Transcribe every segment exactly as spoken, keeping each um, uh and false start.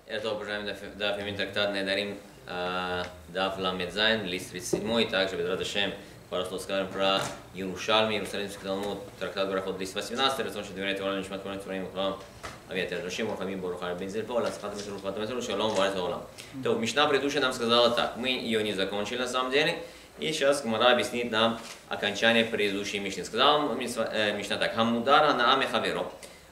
Это, уважаемый Даф, именно трактат Недарим, Даф Ламед Зайн, лист тридцать семь, также Бедрат Ашем, пару слов скажем про Иерушалми, Иерусалимский Талмуд, трактат Брахот, лист восемнадцать, Рацон доверяет Оралим Шмат Корнет Творим Храм, Авиат Рашим, Рухамим, Борухар, Бензель Пола, Схатам Ишрух, Хатам Ишрух, Шалом, Варет Олам. То Мишна предыдущая нам сказала так, мы ее не закончили на самом деле, и сейчас Гмара объяснит нам окончание предыдущей Мишны. Сказал Мишна так, Хамудара на аме хаверо,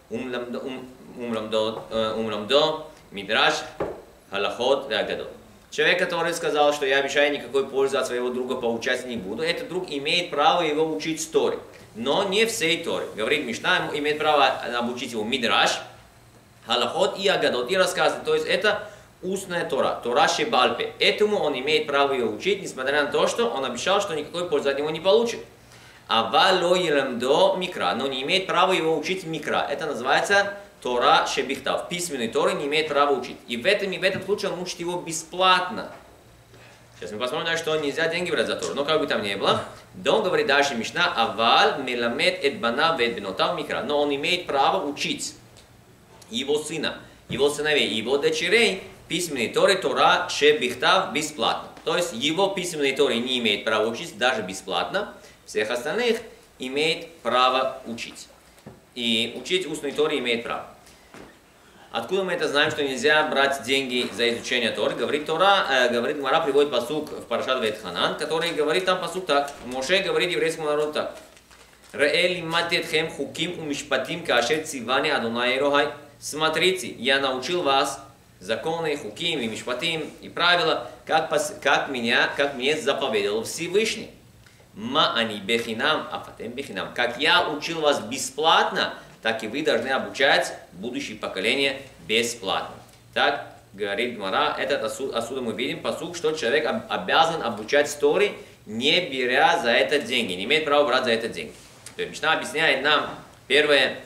умламдо, Мидраш, Халахот, Вягадот. Человек, который сказал, что я обещаю никакой пользы от своего друга получать не буду, этот друг имеет право его учить Торе, но не всей Торе. Говорит Мишна, имеет право обучить его Мидраш, Халахот и Агадот, и рассказы. То есть это устная Тора, Тора Шебальпе. Этому он имеет право ее учить, несмотря на то, что он обещал, что никакой пользы от него не получит. А вало еремдо микра, но не имеет права его учить микра. Это называется Тора Шебихтав. Письменный Торы не имеет права учить. И в этом, и в этом случае он учит его бесплатно. Сейчас мы посмотрим, что нельзя деньги брать за Тору. Но как бы там ни было, Дон говорит дальше Мишна, аваль меламет эт бана вет бенотав микра. Но он имеет право учить его сына, его сыновей и его дочерей письменные Торы, Тора Шебихтав бесплатно. То есть его письменные Торы не имеет права учить даже бесплатно. Всех остальных имеет право учить. И учить устной Торе имеет право. Откуда мы это знаем, что нельзя брать деньги за изучение Торы? Говорит Тора, э, говорит Гмара, приводит пасук в Парашат Ваэтханан, который говорит там пасук так. Моше говорит еврейскому народу так. Реэли матетхем хуким умишпатим кашер цивани адонай рохай. Смотрите, я научил вас законы, хуким и мишпатим и правила, как, как, меня, как мне заповедовал Всевышний. Ма они бехинам, а фатем бехинам. Как я учил вас бесплатно, так и вы должны обучать будущее поколение бесплатно. Так говорит Гмара, этот отсюда мы видим пасук, что человек обязан обучать Торе, не беря за это деньги, не имеет права брать за это деньги. То есть Мишна объясняет нам первое,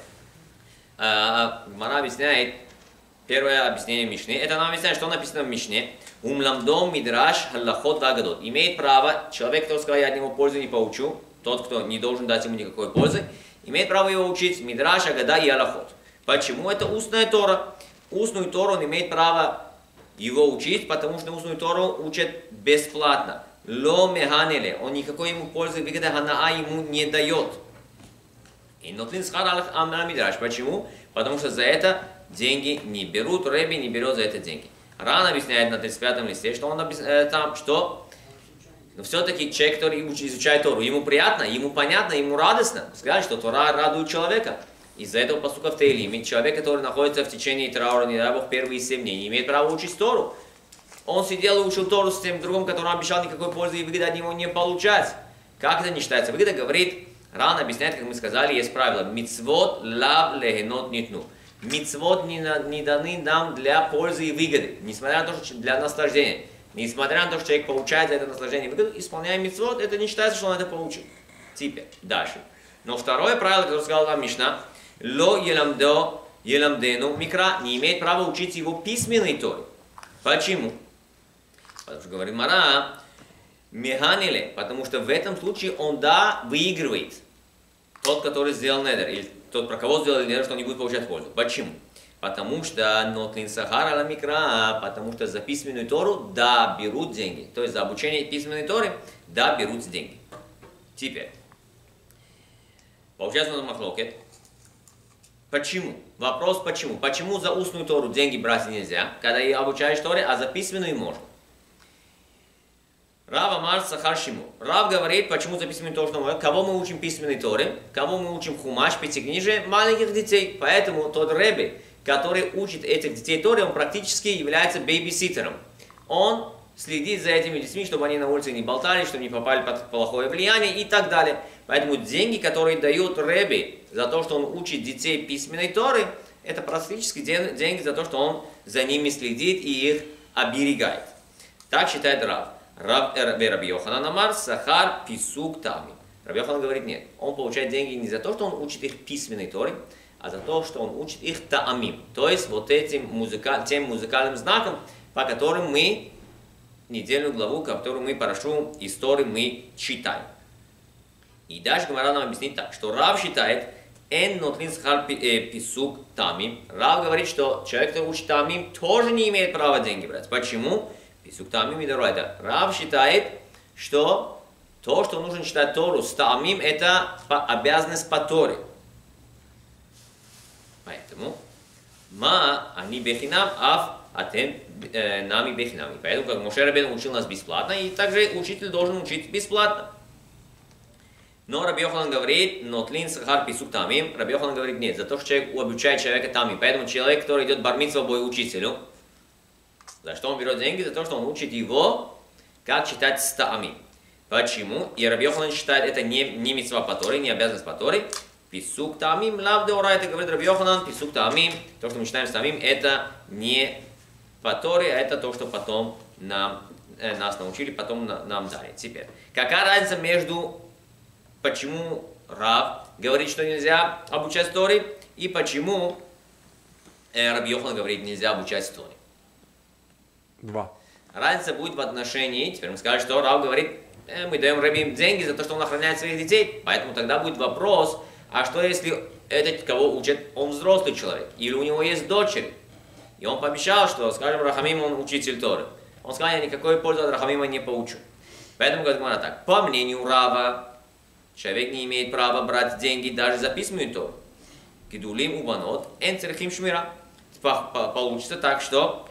Гмара объясняет первое объяснение Мишны. Это нам объясняет, что написано в Мишне. Умламдом мидраш халахот вагадот. Имеет право, человек, кто сказал, я от него пользы не получу, тот, кто не должен дать ему никакой пользы, имеет право его учить мидраш, агада и алахот. Почему? Это устная Тора. Устную Тору он имеет право его учить, потому что устную Тору учат бесплатно. Ло механеле. Он никакой ему пользы, выгода ханаа ему не дает. И нотлин схар амна мидраш. Почему? Потому что за это деньги не берут, Рэби не берет за это деньги. Ран объясняет на тридцать пятом листе, что он э, там, что но все-таки человек, который изучает Тору, ему приятно, ему понятно, ему радостно. Сказать, что Тора радует человека. Из-за этого пасука в Тейлиме человек, который находится в течение траура, не дай Бог, первые семь дней, не имеет права учить Тору. Он сидел и учил Тору с тем другом, который обещал никакой пользы и выгоды от него не получать. Как это не считается? Выгода говорит, Ран объясняет, как мы сказали, есть правило. Мицвот лав легенот нитну. Мицвот не, не даны нам для пользы и выгоды, несмотря на то, что для наслаждения. Несмотря на то, что человек получает за это наслаждение и выгоду, исполняя мицвот, это не считается, что он это получил. Теперь, дальше. Но второе правило, которое сказал вам Мишна, ло еламдо еламдену микра, не имеет права учить его письменной Торе. Почему? Потому что говорит Мара, механиле, потому что в этом случае он, да, выигрывает. Тот, который сделал недер, или тот, про кого сделали недер, что он не будет получать пользу. Почему? Потому что нотлин сахара ла микра, потому что за письменную Тору, да, берут деньги. То есть за обучение письменной Торы, да, берут деньги. Теперь. Получается, у нас махлокет. Почему? Вопрос почему? Почему за устную Тору деньги брать нельзя, когда ее обучаешь Торе, а за письменную можно? Рав Амар Сахар Шиму. Рав говорит, почему за письменную Тору можно? Кого мы учим письменной Торе? Кого мы учим хумаш, пятикнижие? Маленьких детей. Поэтому тот Ребе, который учит этих детей Торе, он практически является бейбиситером. Он следит за этими детьми, чтобы они на улице не болтали, чтобы не попали под плохое влияние и так далее. Поэтому деньги, которые дает Ребе за то, что он учит детей письменной Торы, это практически деньги за то, что он за ними следит и их оберегает. Так считает Рав. Рав Раби Йоханан Амар Сахар Писук Тами. Раби Йоханан говорит, нет, он получает деньги не за то, что он учит их письменной Торе, а за то, что он учит их таамим, то есть вот этим музыка, тем музыкальным знаком, по которым мы, недельную главу, которую мы Парашу истории мы читаем. И дальше Гмара нам объяснит так, что Рав считает, эн нотлин сахар писук тамим. Рав говорит, что человек, который учит тамим, тоже не имеет права деньги брать. Почему? Писук тамим и даруайта. Рав считает, что то, что нужно читать Тору с тамим, это обязанность по Торе. Поэтому ма они бехинам, ав атем нами бехинам. Поэтому как Моше Рабейну учил нас бесплатно, и также учитель должен учить бесплатно. Но Раби Йоханан говорит, нотлин сахар писук тамим. Раби Йоханан говорит, нет, за то, что человек обучает человека тамим. Поэтому человек, который идет бар-мицва бой учителю, за что он берет деньги? За то, что он учит его, как читать с тамим. Почему? И Раби Йоханан считает, это не, не мицва по Торе, не обязанность по Торе. Писук тамим, лав деорайта, говорит Раби Йоханан, писук тамим, то, что мы читаем с тамим, это не по Торе, а это то, что потом нам, э, нас научили, потом на, нам дали. Теперь, какая разница между, почему Рав говорит, что нельзя обучать Торе, и почему э, Раби Йоханан говорит, нельзя обучать Торе? Два. Разница будет в отношении, теперь мы скажем, что Рав говорит, э, мы даем Раби деньги за то, что он охраняет своих детей, поэтому тогда будет вопрос, а что если этот, кого учат, он взрослый человек, или у него есть дочери, и он пообещал, что, скажем, Рахамим, он учитель Торы. Он сказал, я никакой пользы от Рахамима не получу. Поэтому, говорит Гмара так, по мнению Рава, человек не имеет права брать деньги даже за письменную Тору. Гидулим убанот, эн церхим шмира. Получится так, что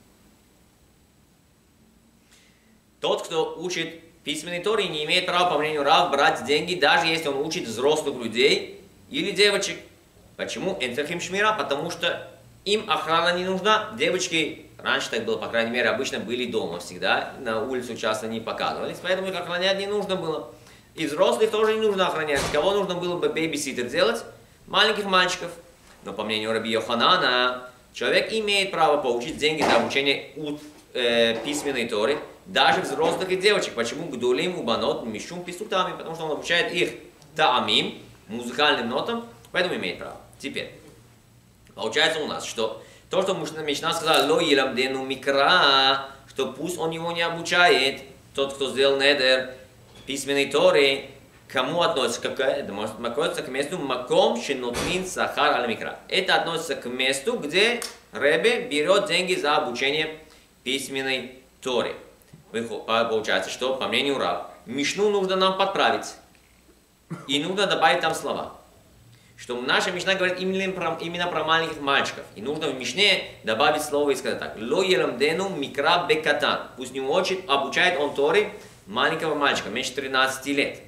тот, кто учит письменной Торе, не имеет права, по мнению Рав, брать деньги, даже если он учит взрослых людей или девочек. Почему? Энцерхим шмира, потому что им охрана не нужна. Девочки, раньше так было, по крайней мере, обычно были дома всегда, на улицу часто не показывались, поэтому их охранять не нужно было. И взрослых тоже не нужно охранять. Кого нужно было бы бейбиситер делать? Маленьких мальчиков. Но по мнению Раби Йоханана, человек имеет право получить деньги за обучение у э, письменной Торы, даже взрослых и девочек. Почему? Гдулим убанот мишум писутами, потому что он обучает их таамим, музыкальным нотам, поэтому имеет право. Теперь, получается у нас, что то, что Мишна сказала, ло еламдену микра, что пусть он его не обучает, тот, кто сделал недер письменной Торы, кому относится? Относится к месту маком шинотлин сахар аль микра. Это относится к месту, где Ребе берет деньги за обучение письменной Торы. Получается, что, по мнению Рав, Мишну нужно нам подправить. И нужно добавить там слова. Что наша Мишна говорит именно про, именно про маленьких мальчиков. И нужно в Мишне добавить слово и сказать так. Ло еламдену микра бекатан. Пусть не учит, обучает он Торе маленького мальчика, меньше тринадцати лет.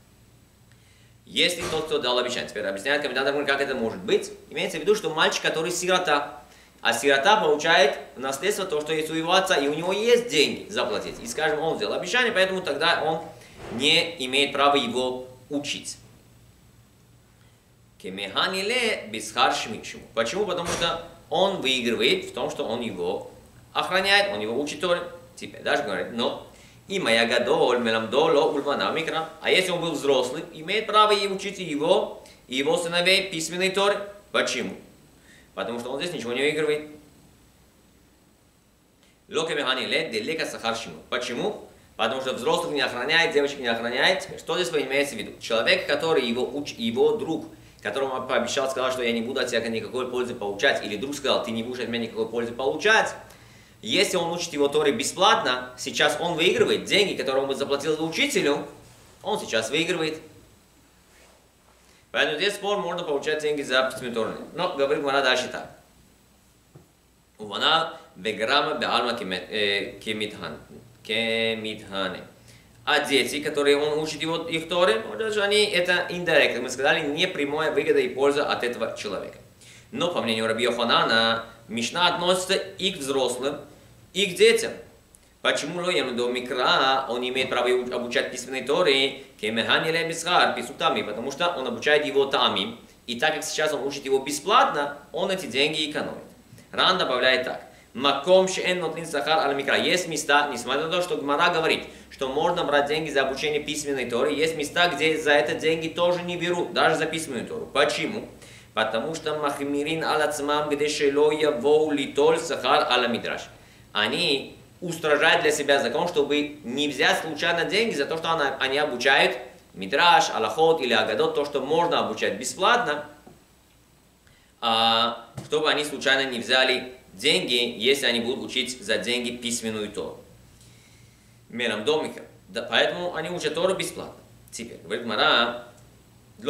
Если тот, кто дал обещание, теперь объясняет комментатор, как это может быть, имеется в виду, что мальчик, который сирота, а сирота получает в наследство то, что есть у его отца, и у него есть деньги заплатить. И, скажем, он сделал обещание, поэтому тогда он не имеет права его учить. Почему? Потому что он выигрывает в том, что он его охраняет, он его учит Торе. Теперь даже говорит, но и моя гадоль, меламдоло, ульвана микра. А если он был взрослый, имеет право и учить его, и его сыновей письменной Торе. Почему? Потому что он здесь ничего не выигрывает. Почему? Потому что взрослых не охраняет, девочек не охраняет. Что здесь имеется в виду? Человек, который его, уч... его друг, которому пообещал, сказал, что я не буду от тебя никакой пользы получать, или друг сказал, ты не будешь от меня никакой пользы получать, если он учит его Торе бесплатно, сейчас он выигрывает деньги, которые он заплатил учителю, он сейчас выигрывает. Поэтому здесь спор, можно получать деньги за письменную Тору. Но говорит Гмара дальше так. Увана беграма беалма кемитхан. Кемитхане. А дети, которые он учит его, их Торе, они это индиректно, мы сказали, не прямая выгода и польза от этого человека. Но по мнению Раби Йоханана, Мишна относится и к взрослым, и к детям. Почему лоем до микра он имеет право обучать письменной Торе, кемеханиле бисхар, писутами, потому что он обучает его тамим, и так как сейчас он учит его бесплатно, он эти деньги экономит. Ран добавляет так. Маком шеэн нотлин сахар аль микра. Есть места, несмотря на то, что Гмара говорит, что можно брать деньги за обучение письменной Торы, есть места, где за это деньги тоже не берут, даже за письменную Тору. Почему? Потому что махмирин алацмам где шело явоу литоль сахар аля мидраш. Они устражают для себя закон, чтобы не взять случайно деньги за то, что они обучают мидраш, алахот или агадот, то, что можно обучать бесплатно, а, чтобы они случайно не взяли деньги, если они будут учить за деньги письменную Тору. Мерам домика. Да, поэтому они учат Тору бесплатно. Теперь, говорит Мара, в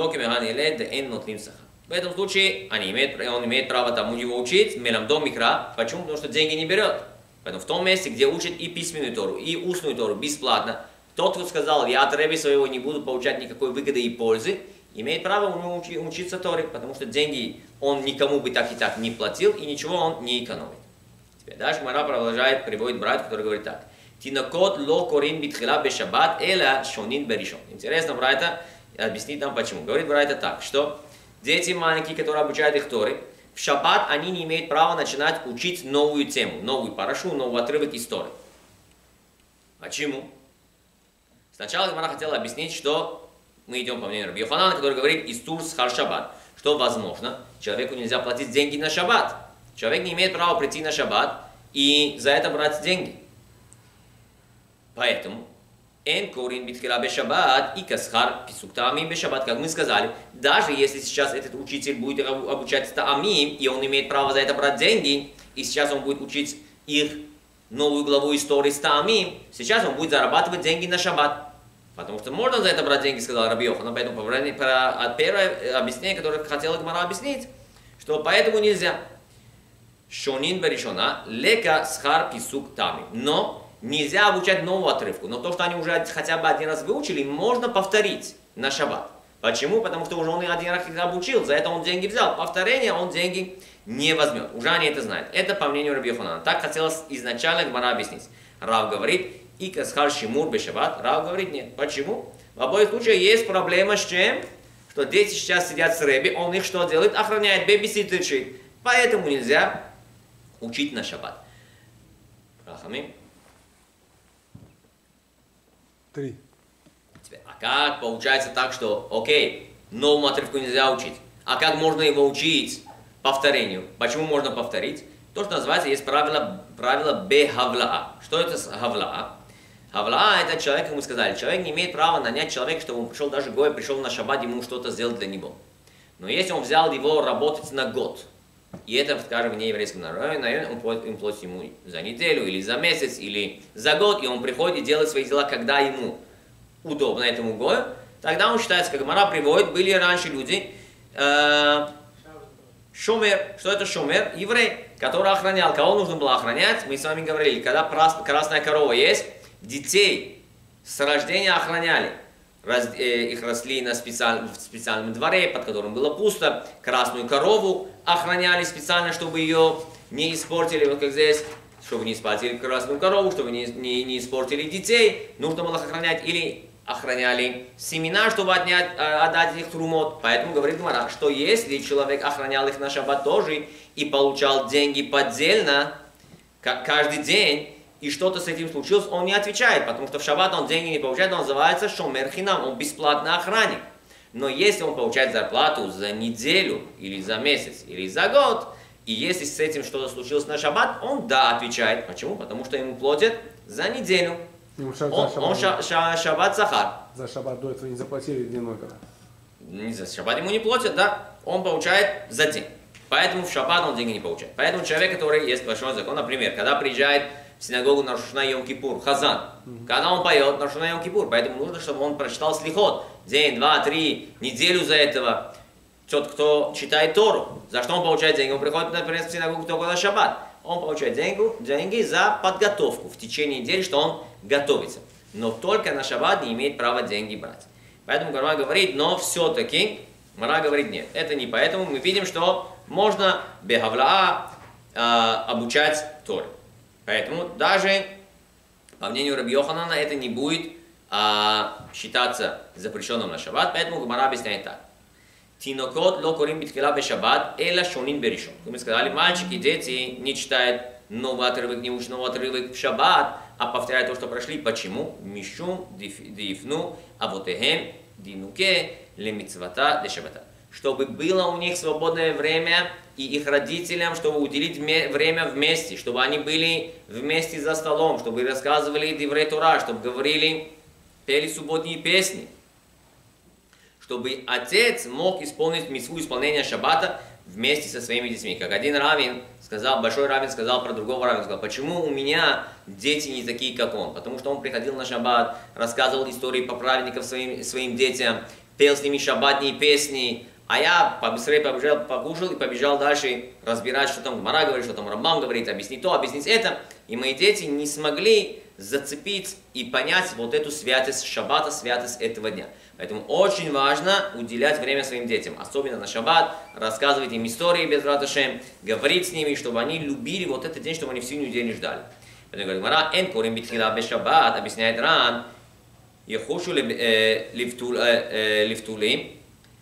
этом случае они имеют, он имеет право тому его учить, мерам домика. Почему? Потому что деньги не берет. Поэтому в том месте, где учат и письменную Тору, и устную Тору бесплатно, тот, кто сказал, я от Ребби своего не буду получать никакой выгоды и пользы, имеет право у него учи, учиться Торе, потому что деньги он никому бы так и так не платил, и ничего он не экономит. Теперь дальше Мара продолжает, приводит брат, который говорит так. Тинокот ло корин битхила бешаббат эла шонин беришон. Интересно, брат объяснит нам почему. Говорит брат так, что дети маленькие, которые обучают их Торе, в шаббат они не имеют права начинать учить новую тему, новую парашу, новый отрывок из Торы. Почему? Сначала Гемара хотела объяснить, что мы идем по мнению Раби Йоханана, который говорит «Истур схар шаббат», что возможно, человеку нельзя платить деньги на шаббат. Человек не имеет права прийти на шаббат и за это брать деньги. Поэтому «Эн корин битхила бешаббат и касхар писук таамим бешаббат», как мы сказали, даже если сейчас этот учитель будет обучать таамим, и он имеет право за это брать деньги, и сейчас он будет учить их новую главу истории с таамим, сейчас он будет зарабатывать деньги на шаббат. Потому что можно за это брать деньги, сказал Раби Йоханан. Поэтому первое объяснение, которое хотела Гемара объяснить, что поэтому нельзя. Шонин беришона, лека схар писук тами. Но нельзя обучать новую отрывку. Но то, что они уже хотя бы один раз выучили, можно повторить на шаббат. Почему? Потому что уже он один раз их обучил, за это он деньги взял. Повторение он деньги не возьмет. Уже они это знают. Это по мнению Раби Йоханана. Так хотелось изначально Гемара объяснить. Рав говорит, и касхар шимур бешаббат. Рав говорит нет. Почему? В обоих случаях есть проблема с чем? Что дети сейчас сидят с Ребби, он их что делает? Охраняет, бэбиситерчит. Поэтому нельзя учить на шаббат. Рахамим. Три. А как получается так, что, окей, новому отрывку нельзя учить. А как можно его учить повторению? Почему можно повторить? То, что называется, есть правило, правило бе-хавлаа. Что это хавлаа? Хавлаа – это человек, как мы сказали, человек не имеет права нанять человека, чтобы он пришел, даже гой, пришел на шаббат, ему что-то сделать для него. Но если он взял его работать на год, и это, скажем, в нееврейском районе, он платит ему за неделю, или за месяц, или за год, и он приходит и делает свои дела, когда ему удобно этому гою, тогда он считается, как Гемара приводит, были раньше люди, э, шумер, что это шумер? Еврей, который охранял. Кого нужно было охранять? Мы с вами говорили, когда красная корова есть, детей с рождения охраняли. Раз, э, их росли на специаль, в специальном дворе, под которым было пусто. Красную корову охраняли специально, чтобы ее не испортили, вот как здесь, чтобы не испортили красную корову, чтобы не, не, не испортили детей. Нужно было охранять или охраняли семена, чтобы отнять, отдать их трумот. Поэтому говорит Гемара, что если человек охранял их на шаббат тоже и получал деньги поддельно каждый день, и что-то с этим случилось, он не отвечает, потому что в шаббат он деньги не получает, он называется шомер хинам, он бесплатный охранник. Но если он получает зарплату за неделю, или за месяц, или за год, и если с этим что-то случилось на шаббат, он да отвечает. Почему? Потому что ему платят за неделю. Он, он ша, ша, шаббат сахар. За шаббат до этого не заплатили дневной когда? Не за шаббат ему не платят, да. Он получает за день. Поэтому в шаббат он деньги не получает. Поэтому человек, который есть большой закон, например, когда приезжает в синагогу на Рошана Йом-Кипур, Хазан, mm-hmm. когда он поет на Рошана Йом-Кипур, поэтому нужно, чтобы он прочитал слихот. День, два, три, неделю за этого. Тот, кто читает Тору, за что он получает деньги? Он приходит, например, в синагогу только на шаббат. Он получает деньги, деньги за подготовку в течение недели, что он готовится. Но только на шаббат не имеет права деньги брать. Поэтому Гемара говорит, но все-таки, Гемара говорит, нет, это не поэтому. Мы видим, что можно бехавлаа э, обучать Торе. Поэтому даже, по мнению Раби Йоханана, это не будет а, считаться запрещенным на шаббат, поэтому Гемара объясняет так. Тинокот ло корим битхила бешаббат эла шонин беришон. Мы сказали, мальчики, дети не читают новый отрывок, не учат новый отрывок в шаббат, а повторяют то, что прошли. Почему? Мишум дифну авотехем динуке лемицвата де шаббата. Чтобы было у них свободное время и их родителям, чтобы уделить время вместе, чтобы они были вместе за столом, чтобы рассказывали Диврей Тора, чтобы говорили, пели субботние песни, чтобы отец мог исполнить мицву исполнения шаббата вместе со своими детьми. Как один раввин сказал, большой раввин сказал про другого раввина, сказал, почему у меня дети не такие, как он? Потому что он приходил на шаббат, рассказывал истории по праведникам своим, своим детям, пел с ними шаббатные песни, а я побыстрее побежал, покушал и побежал дальше разбирать, что там Гмара говорит, что там Рамбам говорит, объяснить то, объяснить это. И мои дети не смогли зацепить и понять вот эту святость шаббата, святость этого дня. Поэтому очень важно уделять время своим детям, особенно на шаббат, рассказывать им истории без раташем, говорить с ними, чтобы они любили вот этот день, чтобы они всю неделю ждали. Поэтому говорит Гмара, эн корим битхила бе шаббат, объясняет Ран, яхушу лифтулим,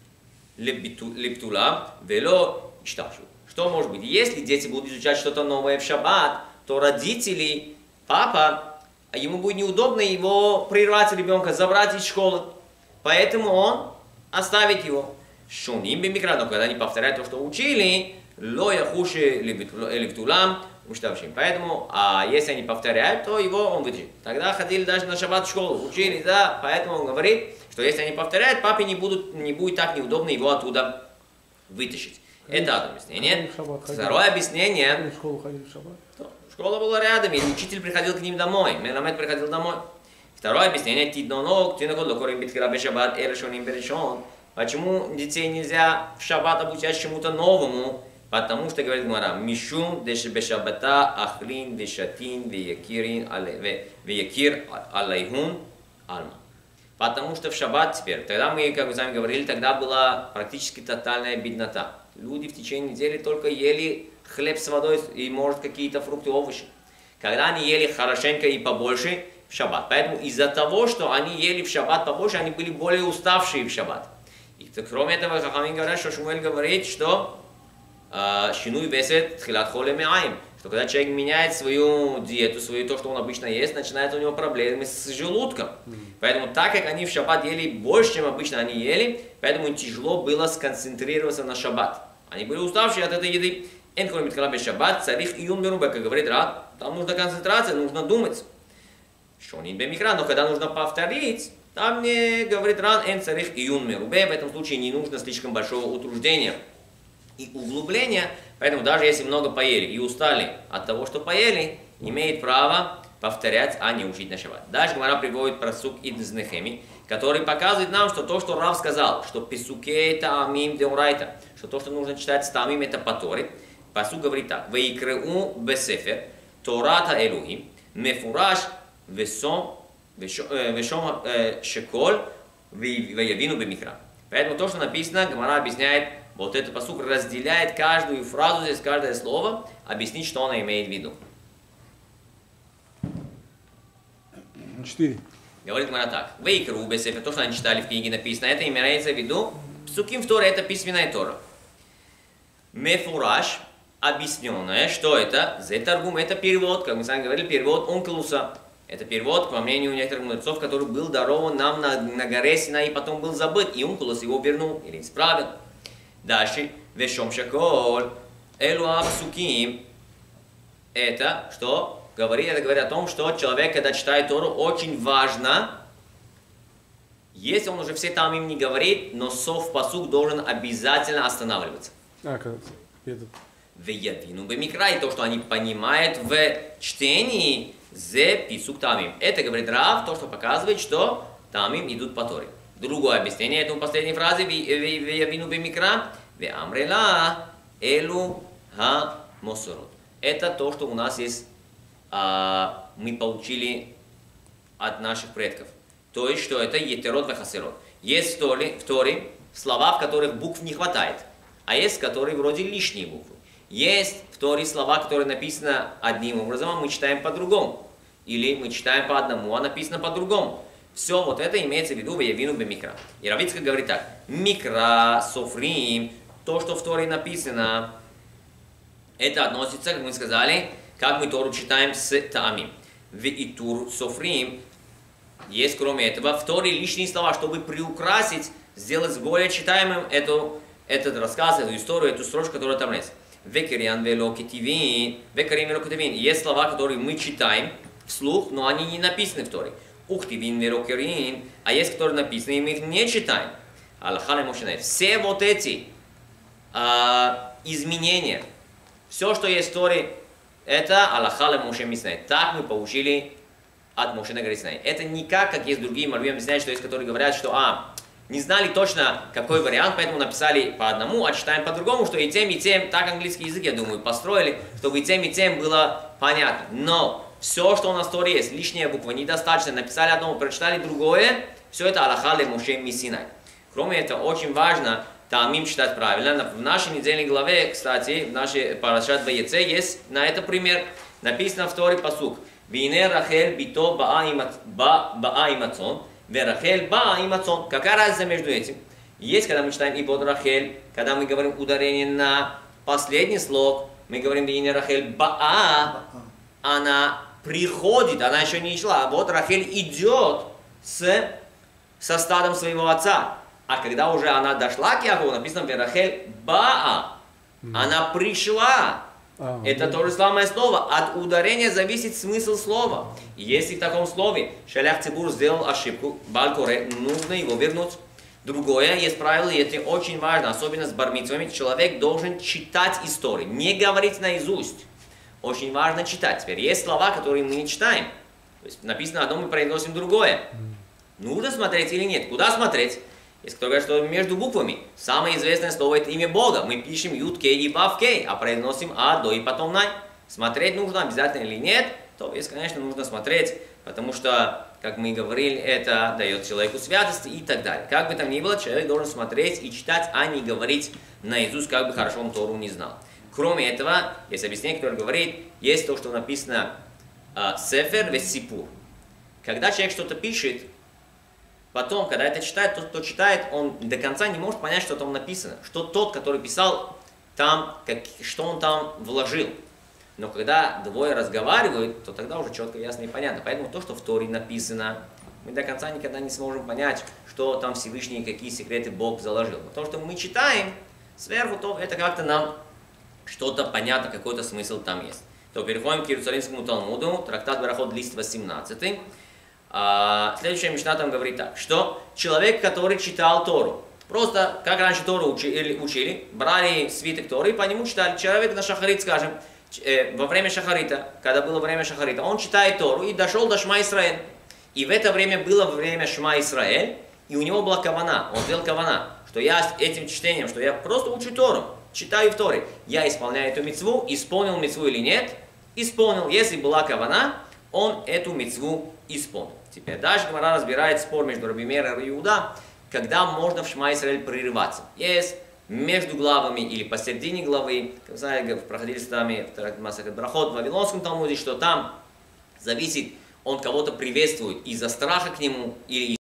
липтула, вело ишташу. Что может быть? Если дети будут изучать что-то новое в шаббат, то родители, папа, ему будет неудобно его прервать ребенка, забрать из школы. Поэтому он оставит его. Шуним бимикра, но когда они повторяют то, что учили, ло яхуши липтулам, уштавшим. Поэтому, а если они повторяют, то его он вытащит. Тогда ходили даже на шаббат в школу, учили, да, поэтому он говорит, что если они повторяют, папе не, будут, не будет так неудобно его оттуда вытащить. Они это одно объяснение. Второе объяснение. Они в школу ходили в шаббат? Школа была рядом, и учитель приходил к ним домой. Меламед приходил домой. Второе объяснение. Тиднонок, тинокот локорим биткира бешаббат, эрешоним берешон. Почему детей нельзя в шаббат обучать чему-то новому? Потому что, говорит Гмара, мишум деши бешаббата ахлин вешатин веякирин веякир алейхун альма. Потому что в шаббат теперь, тогда мы, как вы сами говорили, тогда была практически тотальная беднота. Люди в течение недели только ели хлеб с водой и, может, какие-то фрукты, овощи. Когда они ели хорошенько и побольше в шаббат. Поэтому из-за того, что они ели в шаббат побольше, они были более уставшие в шаббат. И кроме этого, хахамим говорят, что Шмуэль говорит, что шинуй весет тхилат холе меаим. Что когда человек меняет свою диету, свою то, что он обычно ест, начинаются у него проблемы с желудком. Mm-hmm. Поэтому так как они в шаббат ели больше, чем обычно они ели, поэтому им тяжело было сконцентрироваться на шаббат. Они были уставшие от этой еды. Эн кроме тхилат шаббат, царих июн берубе, как говорит Рад, там нужна концентрация, нужно думать. Шонин бемикра, но когда нужно повторить, там не говорит Ран, эн царих июн берубе, в этом случае не нужно слишком большого утруждения и углубления, поэтому даже если много поели и устали от того, что поели, имеет право повторять, а не учить на шаббат. Дальше Гмара приводит прасук из Нехеми, который показывает нам, что то, что Рав сказал, что писуке это амим деурайта, что то, что нужно читать с тамим, это по Торе. Пасук говорит так: «Ваикреу бесефер Тората Элухим мефураш весом вешом шеколь ваявину бемикра». Поэтому то, что написано, Гмара объясняет, вот этот пасук разделяет каждую фразу, здесь каждое слово, объяснить, что она имеет в виду. Четыре. Говорит Гмара так: «Ваикру бесефер», то, что они читали в книге, написано, это имеется в виду, псуким в Торе, это письменная Тора. Мефураш, объясненное, что это? Зетаргум, это перевод, как мы с вами говорили, перевод Онкелуса. Это перевод, по мнению некоторых мудрецов, который был дарован нам на, на горе Синай и потом был забыт, и Онкелус его вернул или исправил. Дальше, вешом шаколь, элуа псуким, это что? Говорит, это говорит о том, что человек, когда читает Тору, очень важно, если он уже все там им не говорит, но сов пасук должен обязательно останавливаться. А, как этот. Веявину бемикра, и то, что они понимают в чтении, зе писук тамим. Это говорит Рав, то, что показывает, что тамим идут по Торе. Другое объяснение этому последней фразы, веявину бемикра, ве амрела элу ха мосорот. Это то, что у нас есть, а, мы получили от наших предков. То есть, что это етерот вехасерот. Есть в Торе, в Торе слова, в которых букв не хватает, а есть, которые вроде лишние буквы. Есть в Торе слова, которые написаны одним образом, а мы читаем по-другому. Или мы читаем по одному, а написано по-другому. Все вот это имеется в виду в Явину бемикра. И Рав Ицхак говорит так: микра, софрим, то, что в Торе написано, это относится, как мы сказали, как мы Тору читаем с таамим. В итур софрим, есть кроме этого в Торе лишние слова, чтобы приукрасить, сделать более читаемым эту, этот рассказ, эту историю, эту строчку, которая там есть. Векериан велокетивин, векерим велокетивин. Есть слова, которые мы читаем вслух, но они не написаны в Торе. Ухтивин велокерин, а есть, которые написаны, и мы их не читаем. Аллаха не мошенает. Все вот эти а, изменения. Все, что есть в Торе, это Аллаха ле Моше Мисинай. Так мы получили от Моше на горе Синай. Это не как, как есть другие мальвим объясняют, что есть, которые говорят, что а, не знали точно, какой вариант, поэтому написали по одному, а читаем по-другому, что и тем, и тем, так английский язык, я думаю, построили, чтобы и тем, и тем было понятно. Но все, что у нас в Торе есть, лишняя буква, недостаточно, написали одно, прочитали другое, все это Аллаха ле Моше Мисинай. Кроме этого, очень важно Таамим читать правильно. В нашей недельной главе, кстати, в нашей Парашат Ваеце есть на это пример. Написано в Торе пасук. Вине Рахель бито баа имацон, ве Рахель баа имацон. Какая разница между этим? Есть, когда мы читаем и под Рахель, когда мы говорим ударение на последний слог, мы говорим Вине Рахель баа, она приходит, она еще не шла, а вот Рахель идет с, со стадом своего отца. А когда уже она дошла к Якову, написано Верахель Баа. Она пришла. А, это да. То же самое слово. От ударения зависит смысл слова. Если в таком слове Шалях Цибур сделал ошибку, Баль-Коре, нужно его вернуть. Другое, есть правило, и это очень важно, особенно с бармицвами, человек должен читать историю, не говорить наизусть. Очень важно читать. Теперь есть слова, которые мы не читаем. То есть написано одно, мы произносим другое. Нужно смотреть или нет? Куда смотреть? Есть кто говорит, что между буквами. Самое известное слово – это имя Бога. Мы пишем Юд, Кей и Бав, Кей, а произносим А, До и потом Най. Смотреть нужно обязательно или нет, то есть, конечно, нужно смотреть, потому что, как мы говорили, это дает человеку святости и так далее. Как бы там ни было, человек должен смотреть и читать, а не говорить наизусть, как бы хорошо он Тору не знал. Кроме этого, есть объяснение, которое говорит, есть то, что написано «Сефер ве сипур». Когда человек что-то пишет, потом, когда это читает, тот, кто читает, он до конца не может понять, что там написано. Что тот, который писал, там, как, что он там вложил. Но когда двое разговаривают, то тогда уже четко, ясно и понятно. Поэтому то, что в Торе написано, мы до конца никогда не сможем понять, что там Всевышний, какие секреты Бог заложил. Но то, что мы читаем сверху, то это как-то нам что-то понятно, какой-то смысл там есть. То переходим к Иерусалимскому Талмуду, трактат Барахот, лист восемнадцатый. А, следующая мишна там говорит так, что человек, который читал Тору, просто как раньше Тору учили, учили брали свиток Торы и по нему читали. Человек на шахарит, скажем, э, во время шахарита, когда было время шахарита, он читает Тору и дошел до Шма Исраэль. И в это время было время Шма Исраэль, и у него была кавана, он сделал кавана, что я этим чтением, что я просто учу Тору, читаю в Торе, я исполняю эту мицву, исполнил мицву или нет, исполнил, если была кавана, он эту мицву исполнил. Теперь дальше Гемара разбирает спор между Раби Меир и Раби Иуда, когда можно в Шма Исраэль прерываться. Есть между главами или посередине главы, как вы знаете, проходили с нами в Масахет Брахот в Вавилонском Талмуде, что там зависит, он кого-то приветствует из-за страха к нему или